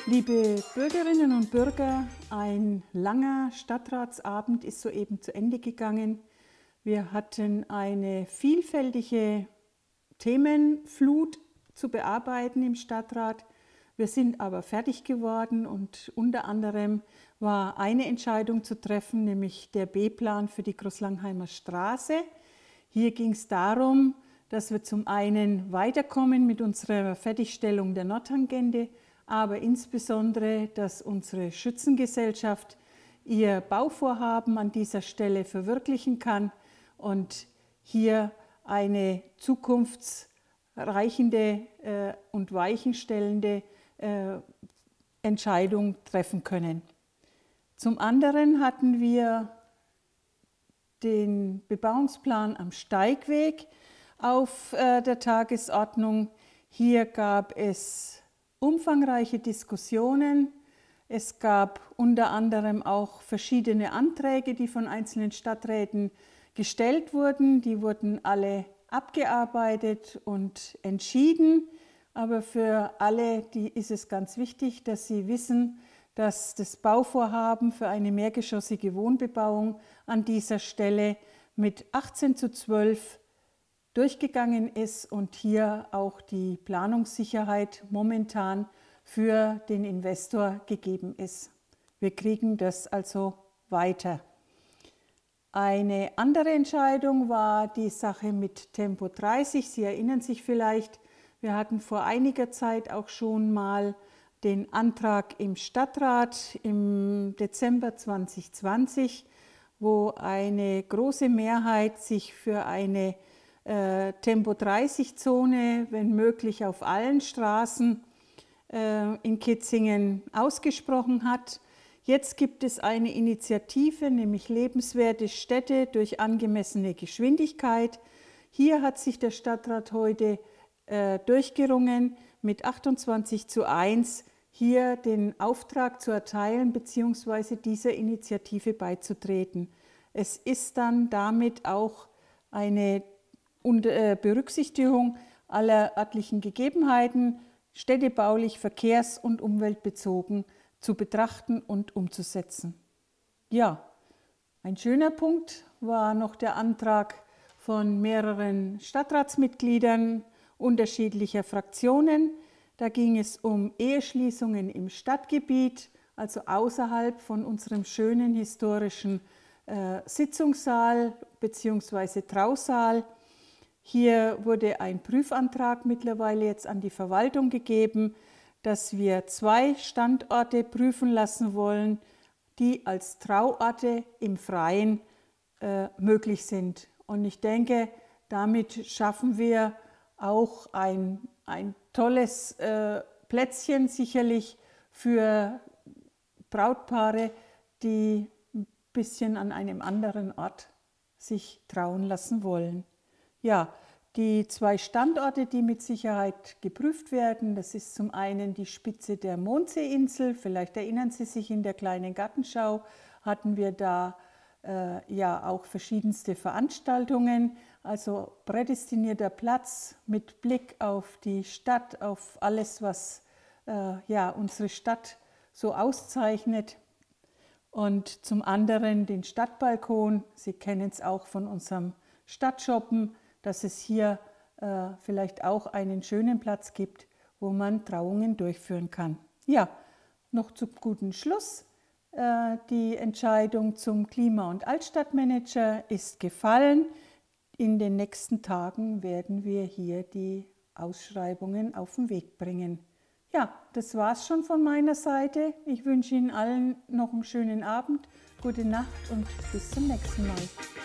Liebe Bürgerinnen und Bürger, ein langer Stadtratsabend ist soeben zu Ende gegangen. Wir hatten eine vielfältige Themenflut zu bearbeiten im Stadtrat. Wir sind aber fertig geworden und unter anderem war eine Entscheidung zu treffen, nämlich der B-Plan für die Großlangheimer Straße. Hier ging es darum, dass wir zum einen weiterkommen mit unserer Fertigstellung der Nordtangente, aber insbesondere, dass unsere Schützengesellschaft ihr Bauvorhaben an dieser Stelle verwirklichen kann und hier eine zukunftsreichende und weichenstellende Entscheidung treffen können. Zum anderen hatten wir den Bebauungsplan am Steigweg auf der Tagesordnung. Hier gab es umfangreiche Diskussionen. Es gab unter anderem auch verschiedene Anträge, die von einzelnen Stadträten gestellt wurden. Die wurden alle abgearbeitet und entschieden. Aber für alle ist es ganz wichtig, dass sie wissen, dass das Bauvorhaben für eine mehrgeschossige Wohnbebauung an dieser Stelle mit 18:12 durchgegangen ist und hier auch die Planungssicherheit momentan für den Investor gegeben ist. Wir kriegen das also weiter. Eine andere Entscheidung war die Sache mit Tempo 30. Sie erinnern sich vielleicht, wir hatten vor einiger Zeit auch schon mal den Antrag im Stadtrat im Dezember 2020, wo eine große Mehrheit sich für eine Tempo-30-Zone, wenn möglich auf allen Straßen in Kitzingen ausgesprochen hat. Jetzt gibt es eine Initiative, nämlich lebenswerte Städte durch angemessene Geschwindigkeit. Hier hat sich der Stadtrat heute durchgerungen, mit 28:1 hier den Auftrag zu erteilen bzw. dieser Initiative beizutreten. Es ist dann damit auch eine Berücksichtigung aller örtlichen Gegebenheiten, städtebaulich, verkehrs- und umweltbezogen zu betrachten und umzusetzen. Ja, ein schöner Punkt war noch der Antrag von mehreren Stadtratsmitgliedern unterschiedlicher Fraktionen. Da ging es um Eheschließungen im Stadtgebiet, also außerhalb von unserem schönen historischen Sitzungssaal bzw. Trausaal. Hier wurde ein Prüfantrag mittlerweile jetzt an die Verwaltung gegeben, dass wir 2 Standorte prüfen lassen wollen, die als Trauorte im Freien möglich sind. Und ich denke, damit schaffen wir auch ein tolles Plätzchen sicherlich für Brautpaare, die ein bisschen an einem anderen Ort sich trauen lassen wollen. Ja, die 2 Standorte, die mit Sicherheit geprüft werden, das ist zum einen die Spitze der Mondseeinsel. Vielleicht erinnern Sie sich, in der kleinen Gartenschau hatten wir da ja auch verschiedenste Veranstaltungen. Also prädestinierter Platz mit Blick auf die Stadt, auf alles, was ja, unsere Stadt so auszeichnet. Und zum anderen den Stadtbalkon. Sie kennen es auch von unserem Stadtshoppen, dass es hier vielleicht auch einen schönen Platz gibt, wo man Trauungen durchführen kann. Ja, noch zum guten Schluss. Die Entscheidung zum Klima- und Altstadtmanager ist gefallen. In den nächsten Tagen werden wir hier die Ausschreibungen auf den Weg bringen. Ja, das war's schon von meiner Seite. Ich wünsche Ihnen allen noch einen schönen Abend, gute Nacht und bis zum nächsten Mal.